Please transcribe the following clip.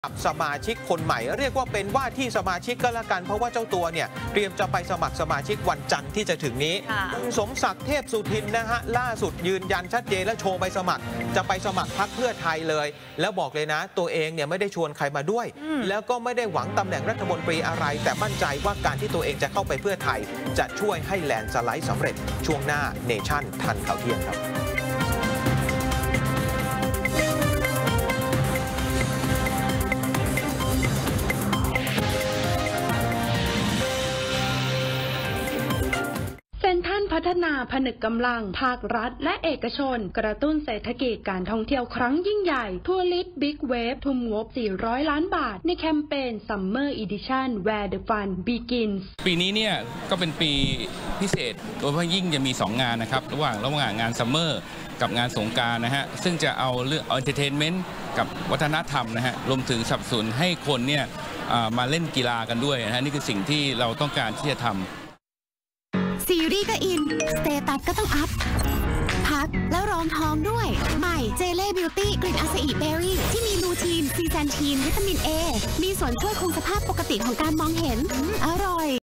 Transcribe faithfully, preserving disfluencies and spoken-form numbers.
สมาชิกคนใหม่เรียกว่าเป็นว่าที่สมาชิกก็แล้วกันเพราะว่าเจ้าตัวเนี่ยเตรียมจะไปสมัครสมาชิกวันจันทร์ที่จะถึงนี้คุณสมศักดิ์เทพสุทินนะฮะล่าสุดยืนยันชัดเจนและโชว์ใบสมัครจะไปสมัครพรรคเพื่อไทยเลยแล้วบอกเลยนะตัวเองเนี่ยไม่ได้ชวนใครมาด้วยแล้วก็ไม่ได้หวังตำแหน่งรัฐมนตรีอะไรแต่มั่นใจว่าการที่ตัวเองจะเข้าไปเพื่อไทยจะช่วยให้แลนด์สไลด์สำเร็จช่วงหน้าเนชั่นทันข่าวเที่ยงครับเซ็นทรัลพัฒนาผนึกกำลังภาครัฐและเอกชนกระตุ้นเศรษฐกิจการท่องเที่ยวครั้งยิ่งใหญ่ทัวร์ลิสต์บิ๊กเวฟทุ่มงบสี่ร้อยล้านบาทในแคมเปญ Summer Edition Where the Fun Begins ปีนี้เนี่ยก็เป็นปีพิเศษโดยเฉพาะยิ่งจะมีสองงานนะครับระหว่างระหว่างงานซัมเมอร์กับงานสงกรานต์นะฮะซึ่งจะเอาเรื่องเอนเตอร์เทนเมนต์กับวัฒนธรรมนะฮะรวมถึงสนับสนุนให้คนเนี่ยมาเล่นกีฬากันด้วยนะฮะนี่คือสิ่งที่เราต้องการที่จะทำซีรีส์ก็อินสเตตัสก็ต้องอัพพักแล้วรองท้องด้วยใหม่เจเล่บิวตี้กลิ่นอาซาอิเบอรี่ที่มีลูทีนซีแซนทีนวิตามินเอมีส่วนช่วยคงสภาพปกติของการมองเห็นอร่อย